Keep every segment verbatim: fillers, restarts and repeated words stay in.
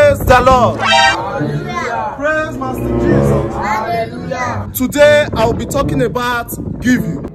Praise the Lord. Hallelujah. Praise Master Jesus. Hallelujah. Today I will be talking about giving.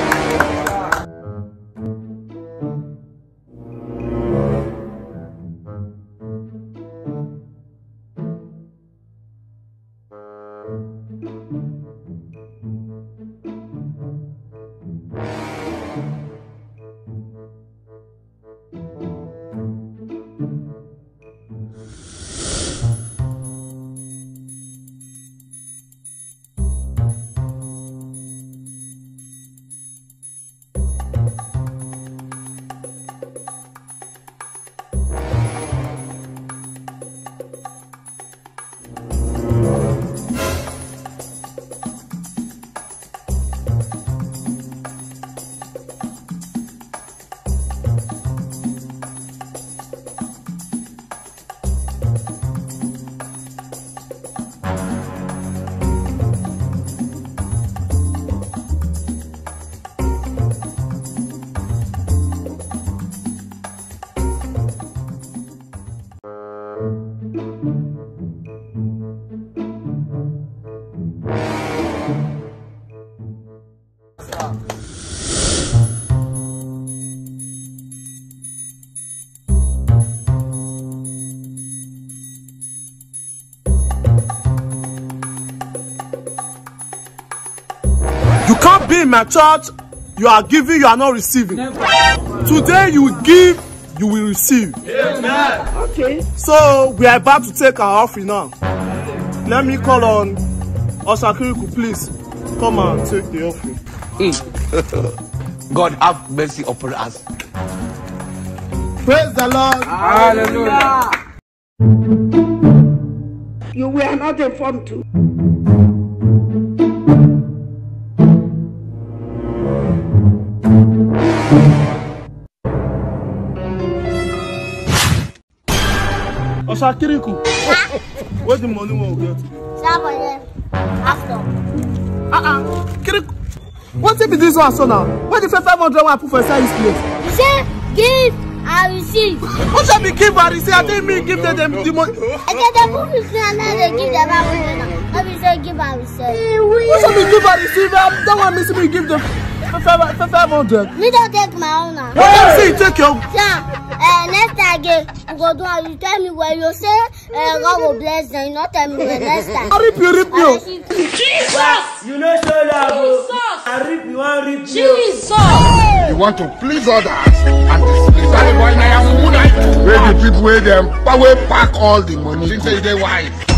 You can't be in my church, you are giving, you are not receiving. Never. Today you will give, you will receive. Amen. Okay. So we are about to take our offering now. Let me call on Usher Kiriku, please. Come and take the offering. Mm. God have mercy upon us. Praise the Lord. Hallelujah. You were not informed to. Usher Kiriku, where's the money we will get? After. Uh-uh. Kiriku, what if this one so now? Where the five hundred one I put for inside this place? You say give and receive. What shall we give and receive? I didn't mean give them the money. I said the book is and then they give them back. Let me say give and receive. What shall we give and receive? That one means we give them five hundred. Me don't take my own now. What do you say? Take your. Yeah. Uh, next time again, you go do and you tell me where you say uh, God will bless them. You not tell me where next time. I rip you, rip you. Jesus! You know so love. I rip you, I rip you. Jesus! You want to please others and displease everybody. Where the people where them, but we pack all the money. Think they wise.